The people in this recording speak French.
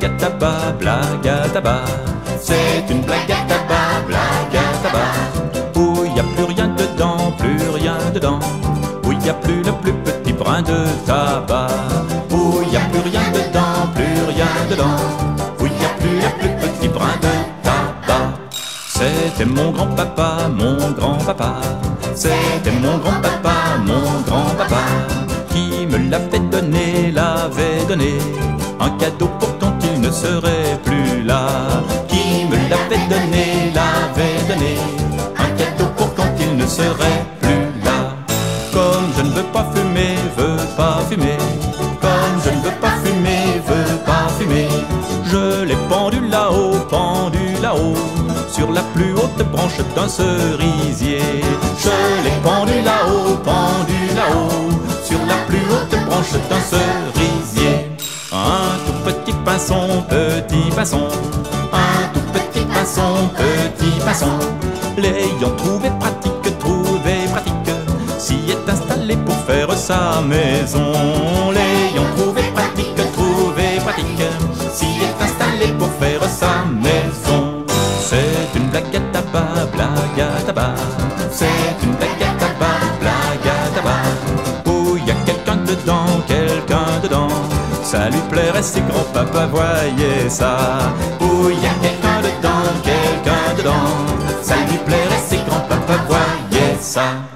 blague à tabac, blague à tabac. C'est une blague à tabac, blague à tabac. Où y a plus rien dedans, plus rien dedans. Où y a plus le plus petit brin de tabac. Où y a plus rien dedans, plus rien dedans. Où y a plus le plus petit brin de tabac. C'était mon grand-papa, mon grand-papa. C'était mon grand-papa, mon grand-papa, qui me l'avait donné un cadeau pour quand il ne serait plus là. Qui me l'avait donné un cadeau pour quand il ne serait plus là. Comme je ne veux pas fumer, comme je ne veux pas fumer, je l'ai pendu là-haut, sur la plus haute branche d'un cerisier. Je l'ai pendu là-haut, sur la plus haute branche d'un cerisier. Un tout petit pinson, un tout petit pinson, l'ayant trouvé pratique, s'y est installé pour faire sa maison. L'ayant trouvé pratique, s'y est installé pour faire sa maison. C'est une blague à tabac, blague à tabac. C'est une blague à tabac, blague à tabac. Où y a quelqu'un dedans, ça lui plairait si grand-papa voyait ça. Où y a quelqu'un dedans, ça lui plairait si grand-papa voyait ça.